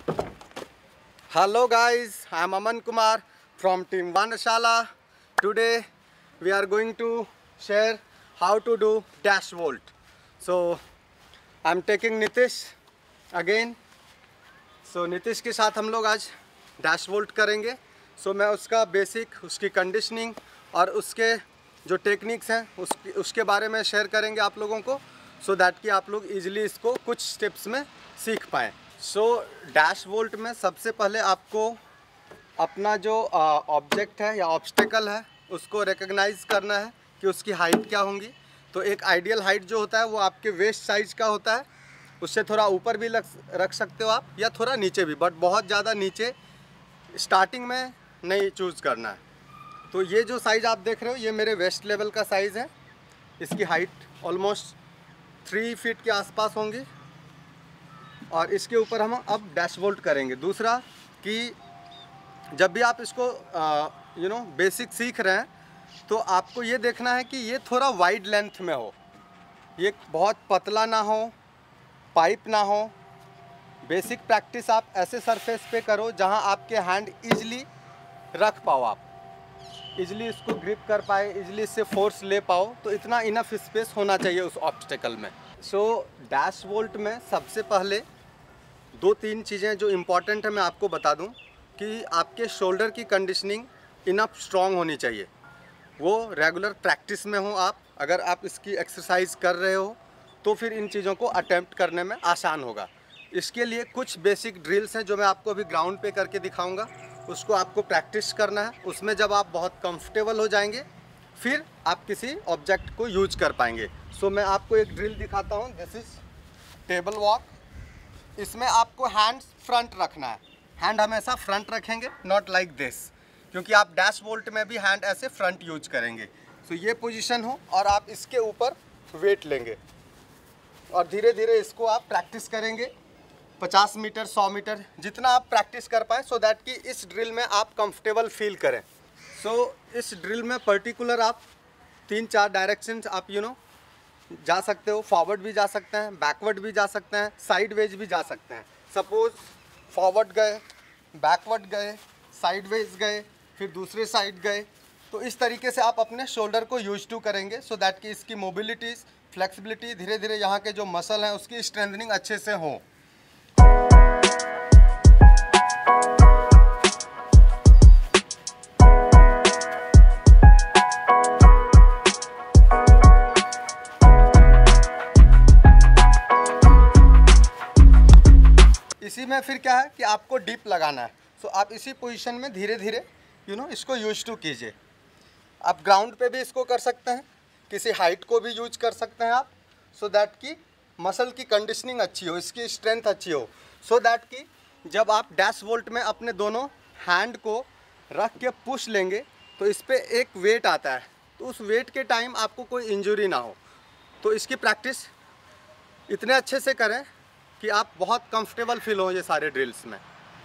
Hello guys, I am Aman Kumar from Team Vanashala. Today we are going to share how to do dash vault. So I am taking Nitish again. So Nitish के साथ हम लोग आज dash vault करेंगे. So मैं उसका basic, उसकी conditioning और उसके जो टेक्निक्स हैं उसके बारे में शेयर करेंगे आप लोगों को, सो दैट कि आप लोग इजीली इसको कुछ स्टेप्स में सीख पाएँ. सो डैश वोल्ट में सबसे पहले आपको अपना जो ऑब्जेक्ट है या ऑब्स्टेकल है उसको रिकग्नाइज करना है कि उसकी हाइट क्या होंगी. तो एक आइडियल हाइट जो होता है वो आपके वेस्ट साइज का होता है. उससे थोड़ा ऊपर भी रख सकते हो आप या थोड़ा नीचे भी, बट बहुत ज़्यादा नीचे स्टार्टिंग में नहीं चूज़ करना है. तो ये जो साइज़ आप देख रहे हो ये मेरे वेस्ट लेवल का साइज़ है. इसकी हाइट ऑलमोस्ट 3 फीट के आसपास होंगी और इसके ऊपर हम अब डैश वोल्ट करेंगे. दूसरा कि जब भी आप इसको बेसिक सीख रहे हैं तो आपको ये देखना है कि ये थोड़ा वाइड लेंथ में हो, ये बहुत पतला ना हो, पाइप ना हो. बेसिक प्रैक्टिस आप ऐसे सरफेस पे करो जहां आपके हैंड इजीली रख पाओ, आप इजीली इसको ग्रिप कर पाए, इजीली इससे फोर्स ले पाओ. तो इतना इनफ स्पेस होना चाहिए उस ऑब्स्टेकल में. सो डैश वोल्ट में सबसे पहले 2-3 चीज़ें जो इम्पॉर्टेंट है मैं आपको बता दूं कि आपके शोल्डर की कंडीशनिंग इनफ स्ट्रॉन्ग होनी चाहिए. वो रेगुलर प्रैक्टिस में हो आप. अगर आप इसकी एक्सरसाइज कर रहे हो तो फिर इन चीज़ों को अटेम्प्ट करने में आसान होगा. इसके लिए कुछ बेसिक ड्रिल्स हैं जो मैं आपको अभी ग्राउंड पे करके दिखाऊंगा. उसको आपको प्रैक्टिस करना है. उसमें जब आप बहुत कंफर्टेबल हो जाएंगे फिर आप किसी ऑब्जेक्ट को यूज कर पाएंगे. सो मैं आपको एक ड्रिल दिखाता हूँ. This is table walk. इसमें आपको हैंड्स फ्रंट रखना है. हैंड हमेशा फ्रंट रखेंगे, नॉट लाइक दिस, क्योंकि आप डैश वोल्ट में भी हैंड ऐसे फ्रंट यूज करेंगे. सो ये पोजीशन हो और आप इसके ऊपर वेट लेंगे और धीरे धीरे इसको आप प्रैक्टिस करेंगे 50 मीटर 100 मीटर जितना आप प्रैक्टिस कर पाएँ, सो दैट कि इस ड्रिल में आप कंफर्टेबल फील करें. सो इस ड्रिल में पर्टिकुलर आप 3-4 डायरेक्शंस आप जा सकते हो. फॉरवर्ड भी जा सकते हैं, बैकवर्ड भी जा सकते हैं, साइडवेज भी जा सकते हैं. सपोज फॉरवर्ड गए, बैकवर्ड गए, साइडवेज गए, फिर दूसरे साइड गए. तो इस तरीके से आप अपने शोल्डर को यूज टू करेंगे, सो दैट कि इसकी मोबिलिटीज़, फ्लेक्सिबिलिटी, धीरे धीरे यहाँ के जो मसल हैं उसकी स्ट्रेंथनिंग अच्छे से हो. इसी में फिर क्या है कि आपको डीप लगाना है. सो आप इसी पोजीशन में धीरे धीरे इसको यूज टू कीजिए. आप ग्राउंड पे भी इसको कर सकते हैं, किसी हाइट को भी यूज कर सकते हैं आप, सो दैट कि मसल की कंडीशनिंग अच्छी हो, इसकी स्ट्रेंथ अच्छी हो. सो दैट कि जब आप डैश वोल्ट में अपने दोनों हैंड को रख के पुश लेंगे तो इस पर एक वेट आता है, तो उस वेट के टाइम आपको कोई इंजरी ना हो. तो इसकी प्रैक्टिस इतने अच्छे से करें कि आप बहुत कंफर्टेबल फील हो ये सारे ड्रिल्स में.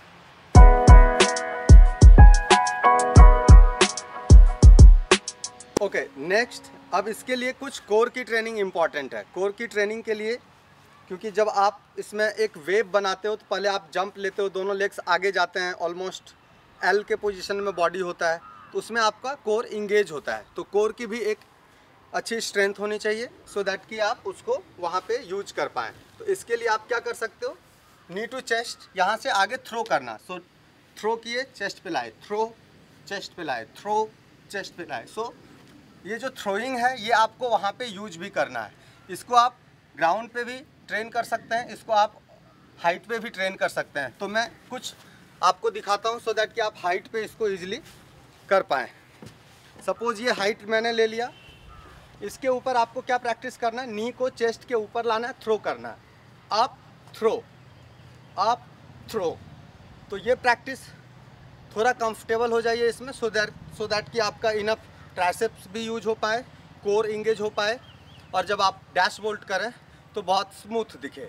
ओके, नेक्स्ट अब इसके लिए कुछ कोर की ट्रेनिंग इम्पॉर्टेंट है. कोर की ट्रेनिंग के लिए, क्योंकि जब आप इसमें एक वेव बनाते हो तो पहले आप जंप लेते हो, दोनों लेग्स आगे जाते हैं, ऑलमोस्ट एल के पोजीशन में बॉडी होता है, तो उसमें आपका कोर इंगेज होता है. तो कोर की भी एक अच्छी स्ट्रेंथ होनी चाहिए, सो दैट कि आप उसको वहाँ पे यूज कर पाएँ. तो इसके लिए आप क्या कर सकते हो, नी टू चेस्ट, यहाँ से आगे थ्रो करना. सो थ्रो किए, चेस्ट पे लाए, थ्रो, चेस्ट पे लाए, थ्रो, चेस्ट पे लाए. सो ये जो थ्रोइंग है ये आपको वहाँ पे यूज भी करना है. इसको आप ग्राउंड पे भी ट्रेन कर सकते हैं, इसको आप हाइट पे भी ट्रेन कर सकते हैं. तो मैं कुछ आपको दिखाता हूँ, सो दैट कि आप हाइट पे इसको ईजिली कर पाएँ. सपोज़ ये हाइट मैंने ले लिया. इसके ऊपर आपको क्या प्रैक्टिस करना है, नी को चेस्ट के ऊपर लाना है, थ्रो करना है, अप थ्रो, अप थ्रो. तो ये प्रैक्टिस थोड़ा कंफर्टेबल हो जाइए इसमें, सो दैट कि आपका इनफ ट्राइसेप्स भी यूज हो पाए, कोर इंगेज हो पाए, और जब आप डैश वोल्ट करें तो बहुत स्मूथ दिखे.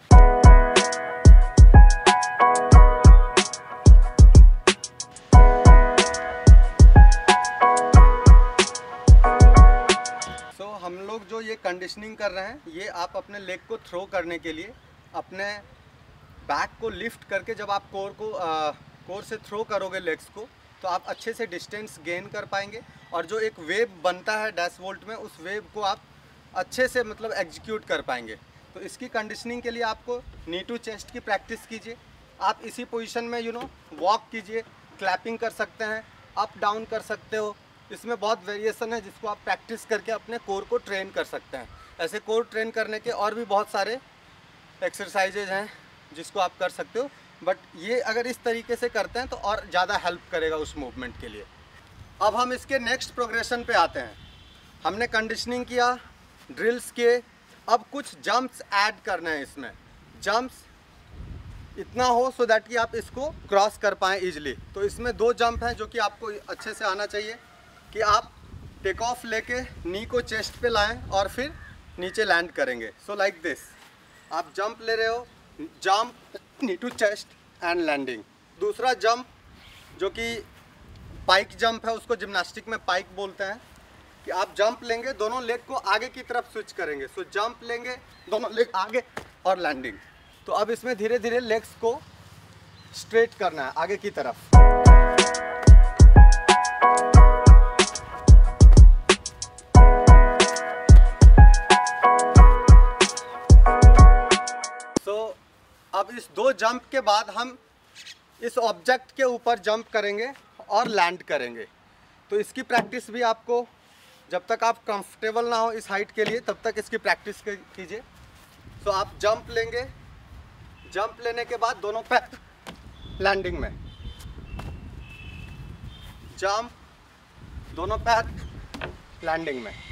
हम लोग जो ये कंडीशनिंग कर रहे हैं ये आप अपने लेग को थ्रो करने के लिए अपने बैक को लिफ्ट करके जब आप कोर से थ्रो करोगे लेग्स को, तो आप अच्छे से डिस्टेंस गेन कर पाएंगे और जो एक वेव बनता है डैश वोल्ट में, उस वेव को आप अच्छे से मतलब एग्जीक्यूट कर पाएंगे। तो इसकी कंडीशनिंग के लिए आपको नी टू चेस्ट की प्रैक्टिस कीजिए। आप इसी पोजीशन में वॉक कीजिए, क्लैपिंग कर सकते हैं, अप डाउन कर सकते हो। इसमें बहुत वेरिएशन है जिसको आप प्रैक्टिस करके अपने कोर को ट्रेन कर सकते हैं। ऐसे कोर ट्रेन करने के और भी बहुत सारे एक्सरसाइजेज हैं जिसको आप कर सकते हो, बट ये अगर इस तरीके से करते हैं तो और ज़्यादा हेल्प करेगा उस मूवमेंट के लिए। अब हम इसके नेक्स्ट प्रोग्रेशन पे आते हैं। हमने कंडीशनिंग किया, ड्रिल्स किए, अब कुछ जंप्स ऐड करना है इसमें। जंप्स इतना हो सो दैट कि आप इसको क्रॉस कर पाएँ ईजिली। तो इसमें 2 जंप हैं जो कि आपको अच्छे से आना चाहिए कि आप टेक ऑफ लेके नी को चेस्ट पे लाएं और फिर नीचे लैंड करेंगे। सो लाइक दिस, आप जंप ले रहे हो, jump, knee to chest and landing. दूसरा जंप जो कि पाइक जंप है, उसको जिम्नास्टिक में पाइक बोलते हैं, कि आप जंप लेंगे, दोनों लेग को आगे की तरफ स्विच करेंगे। सो जंप लेंगे, दोनों लेग आगे और लैंडिंग। तो अब इसमें धीरे धीरे लेग्स को स्ट्रेट करना है आगे की तरफ। अब इस 2 जंप के बाद हम इस ऑब्जेक्ट के ऊपर जंप करेंगे और लैंड करेंगे। तो इसकी प्रैक्टिस भी आपको, जब तक आप कंफर्टेबल ना हो इस हाइट के लिए, तब तक इसकी प्रैक्टिस कीजिए। तो आप जंप लेंगे, जंप लेने के बाद दोनों पैर लैंडिंग में, जंप, दोनों पैर लैंडिंग में।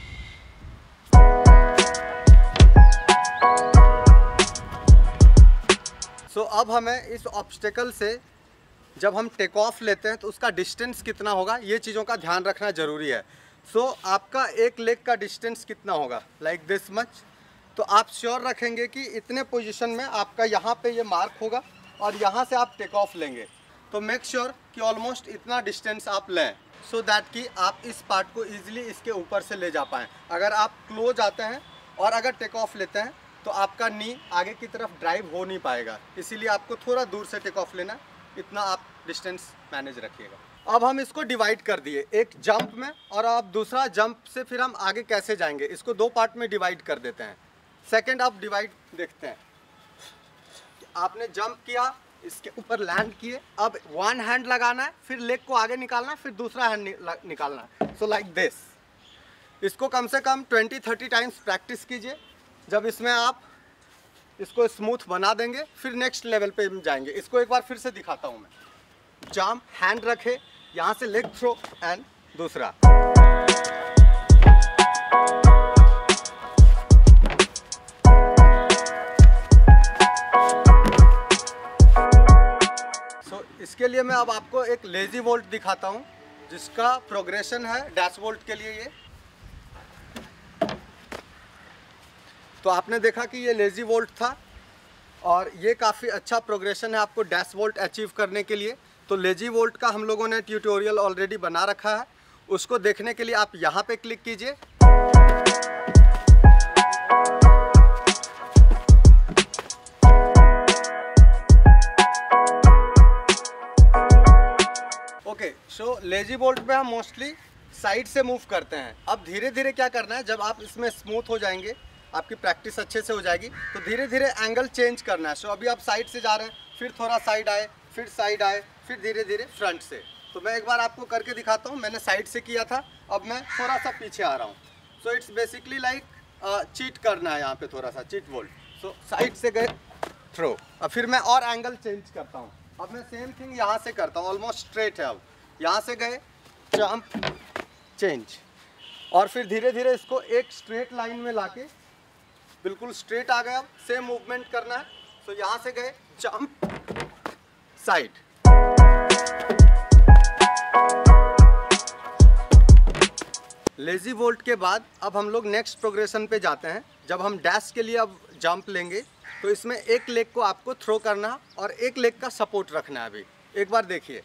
तो अब हमें इस ऑब्स्टेकल से जब हम टेक ऑफ लेते हैं तो उसका डिस्टेंस कितना होगा, ये चीज़ों का ध्यान रखना ज़रूरी है। सो आपका एक लेग का डिस्टेंस कितना होगा, लाइक दिस मच। तो आप श्योर रखेंगे कि इतने पोजीशन में आपका यहाँ पे ये मार्क होगा और यहाँ से आप टेक ऑफ लेंगे। तो मेक श्योर कि ऑलमोस्ट इतना डिस्टेंस आप लें, सो दैट कि आप इस पार्ट को ईजिली इसके ऊपर से ले जा पाएँ। अगर आप क्लोज आते हैं और अगर टेक ऑफ लेते हैं तो आपका नी आगे की तरफ ड्राइव हो नहीं पाएगा, इसीलिए आपको थोड़ा दूर से टेक ऑफ लेना, इतना आप डिस्टेंस मैनेज रखिएगा। अब हम इसको डिवाइड कर दिए एक जंप में, और अब दूसरा जंप से फिर हम आगे कैसे जाएंगे, इसको 2 पार्ट में डिवाइड कर देते हैं। सेकंड आप डिवाइड देखते हैं। आपने जंप किया, इसके ऊपर लैंड किए, अब 1 हैंड लगाना है, फिर लेग को आगे निकालना है, फिर दूसरा हैंड निकालना है। So like this. इसको कम से कम 20-30 टाइम्स प्रैक्टिस कीजिए। जब इसमें आप इसको स्मूथ बना देंगे, फिर नेक्स्ट लेवल पे जाएंगे। इसको एक बार फिर से दिखाता हूँ मैं। जंप, हैंड रखे, यहाँ से लेग थ्रो एंड दूसरा। सो इसके लिए मैं अब आपको एक लेजी वोल्ट दिखाता हूँ जिसका प्रोग्रेशन है डैश वोल्ट के लिए ये। तो आपने देखा कि ये लेजी वोल्ट था और ये काफ़ी अच्छा प्रोग्रेशन है आपको डैश वोल्ट अचीव करने के लिए। तो लेजी वोल्ट का हम लोगों ने ट्यूटोरियल ऑलरेडी बना रखा है, उसको देखने के लिए आप यहाँ पे क्लिक कीजिए। ओके, सो लेजी वोल्ट पे हम मोस्टली साइड से मूव करते हैं। अब धीरे धीरे क्या करना है, जब आप इसमें स्मूथ हो जाएंगे, आपकी प्रैक्टिस अच्छे से हो जाएगी, तो धीरे धीरे एंगल चेंज करना है। सो अभी आप साइड से जा रहे हैं, फिर थोड़ा साइड आए, फिर साइड आए, फिर धीरे धीरे फ्रंट से। तो मैं एक बार आपको करके दिखाता हूँ। मैंने साइड से किया था, अब मैं थोड़ा सा पीछे आ रहा हूँ। So it's basically like cheat करना है यहाँ पे, थोड़ा सा चीट वोल्ट। सो साइड से गए, थ्रो। अब फिर मैं और एंगल चेंज करता हूँ। अब मैं सेम थिंग यहाँ से करता हूँ, ऑलमोस्ट स्ट्रेट है। अब यहाँ से गए, जंप, चेंज, और फिर धीरे धीरे इसको एक स्ट्रेट लाइन में लाके बिल्कुल स्ट्रेट आ गया। सेम मूवमेंट करना है। तो यहाँ से गए, जंप, साइड। लेजी वोल्ट के बाद अब हम लोग नेक्स्ट प्रोग्रेशन पे जाते हैं। जब हम डैश के लिए अब जंप लेंगे तो इसमें एक लेग को आपको थ्रो करना और एक लेग का सपोर्ट रखना है। अभी एक बार देखिए।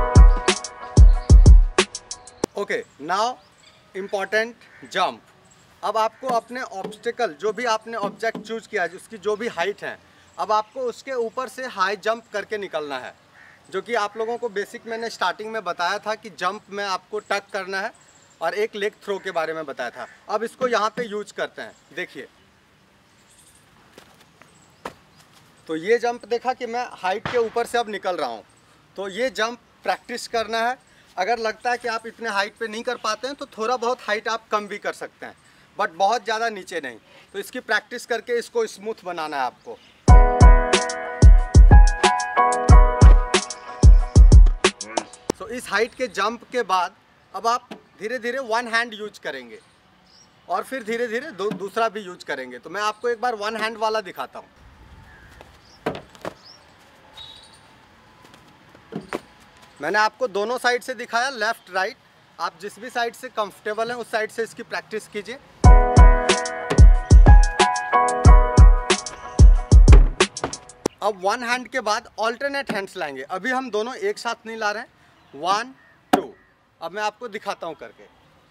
Okay, now important jump. अब आपको अपने ऑब्स्टिकल, जो भी आपने ऑब्जेक्ट चूज किया है, उसकी जो भी हाइट है, अब आपको उसके ऊपर से हाई जंप करके निकलना है, जो कि आप लोगों को बेसिक मैंने स्टार्टिंग में बताया था कि जंप में आपको टक करना है और एक लेग थ्रो के बारे में बताया था। अब इसको यहाँ पे यूज करते हैं, देखिए। तो ये जंप देखा कि मैं हाइट के ऊपर से अब निकल रहा हूँ, तो ये जंप प्रैक्टिस करना है। अगर लगता है कि आप इतने हाइट पे नहीं कर पाते हैं तो थोड़ा बहुत हाइट आप कम भी कर सकते हैं, बट बहुत ज़्यादा नीचे नहीं। तो इसकी प्रैक्टिस करके इसको स्मूथ बनाना है आपको। तो इस हाइट के जंप के बाद अब आप धीरे धीरे वन हैंड यूज करेंगे और फिर धीरे धीरे दूसरा भी यूज करेंगे। तो मैं आपको एक बार वन हैंड वाला दिखाता हूँ। मैंने आपको दोनों साइड से दिखाया, लेफ्ट राइट। आप जिस भी साइड से कंफर्टेबल हैं उस साइड से इसकी प्रैक्टिस कीजिए। अब वन हैंड के बाद ऑल्टरनेट हैंड्स लाएंगे। अभी हम दोनों एक साथ नहीं ला रहे हैं, 1 2। अब मैं आपको दिखाता हूं करके।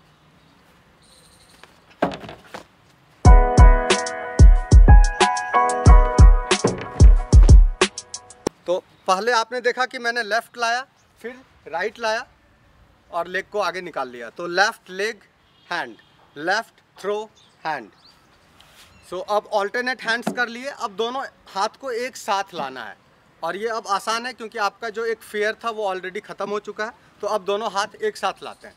तो पहले आपने देखा कि मैंने लेफ्ट लाया, फिर राइट लाया और लेग को आगे निकाल लिया। तो left leg hand, left throw hand. So अब ऑल्टरनेट हैंड्स कर लिए। अब दोनों हाथ को एक साथ लाना है और ये अब आसान है क्योंकि आपका जो एक फेयर था वो ऑलरेडी ख़त्म हो चुका है। तो अब दोनों हाथ एक साथ लाते हैं।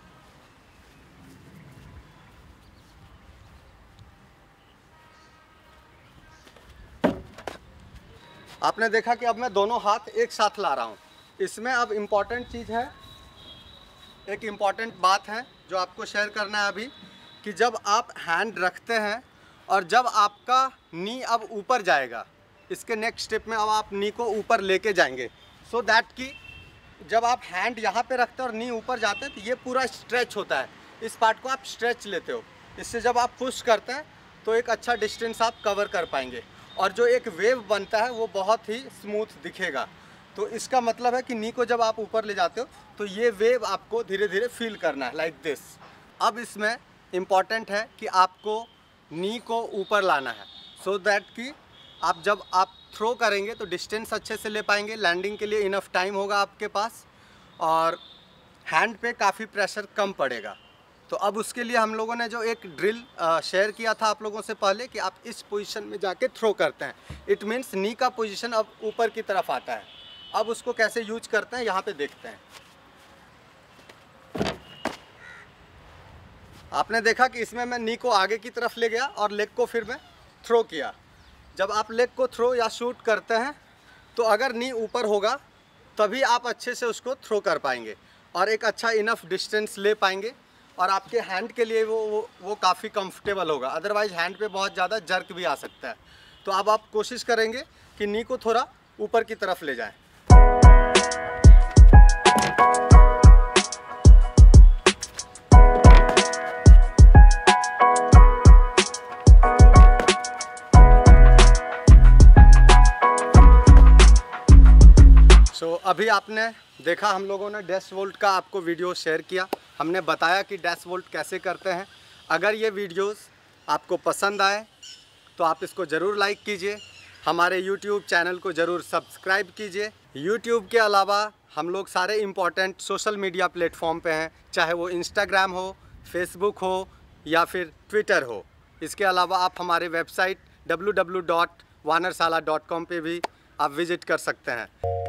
आपने देखा कि अब मैं दोनों हाथ एक साथ ला रहा हूँ। इसमें अब इम्पॉर्टेंट चीज़ है, एक इम्पॉर्टेंट बात है जो आपको शेयर करना है अभी, कि जब आप हैंड रखते हैं और जब आपका नी अब ऊपर जाएगा, इसके नेक्स्ट स्टेप में अब आप नी को ऊपर लेके जाएंगे, सो दैट कि जब आप हैंड यहाँ पे रखते हैं और नी ऊपर जाते हैं तो ये पूरा स्ट्रेच होता है। इस पार्ट को आप स्ट्रेच लेते हो। इससे जब आप पुश करते हैं तो एक अच्छा डिस्टेंस आप कवर कर पाएंगे और जो एक वेव बनता है वो बहुत ही स्मूथ दिखेगा। तो इसका मतलब है कि नी को जब आप ऊपर ले जाते हो तो ये वेव आपको धीरे धीरे फील करना है, लाइक दिस। अब इसमें इम्पॉर्टेंट है कि आपको नी को ऊपर लाना है, सो दैट कि आप जब आप थ्रो करेंगे तो डिस्टेंस अच्छे से ले पाएंगे, लैंडिंग के लिए इनफ टाइम होगा आपके पास और हैंड पे काफ़ी प्रेशर कम पड़ेगा। तो अब उसके लिए हम लोगों ने जो एक ड्रिल शेयर किया था आप लोगों से पहले कि आप इस पोजीशन में जाके थ्रो करते हैं, इट मीन्स नी का पोजीशन अब ऊपर की तरफ आता है। अब उसको कैसे यूज करते हैं यहाँ पे देखते हैं। आपने देखा कि इसमें मैं नी को आगे की तरफ ले गया और लेग को फिर मैं थ्रो किया। जब आप लेग को थ्रो या शूट करते हैं तो अगर नी ऊपर होगा तभी आप अच्छे से उसको थ्रो कर पाएंगे और एक अच्छा इनफ डिस्टेंस ले पाएंगे और आपके हैंड के लिए वो काफ़ी कंफर्टेबल होगा। अदरवाइज हैंड पे बहुत ज़्यादा जर्क भी आ सकता है। तो अब आप कोशिश करेंगे कि नी को थोड़ा ऊपर की तरफ ले जाएं। अभी आपने देखा हम लोगों ने डैश वोल्ट का आपको वीडियो शेयर किया, हमने बताया कि डैश वोल्ट कैसे करते हैं। अगर ये वीडियोस आपको पसंद आए तो आप इसको ज़रूर लाइक कीजिए, हमारे YouTube चैनल को ज़रूर सब्सक्राइब कीजिए। YouTube के अलावा हम लोग सारे इम्पॉर्टेंट सोशल मीडिया प्लेटफॉर्म पे हैं, चाहे वो इंस्टाग्राम हो, फेसबुक हो या फिर ट्विटर हो। इसके अलावा आप हमारे वेबसाइट www.vanershala.com पे भी आप विज़िट कर सकते हैं।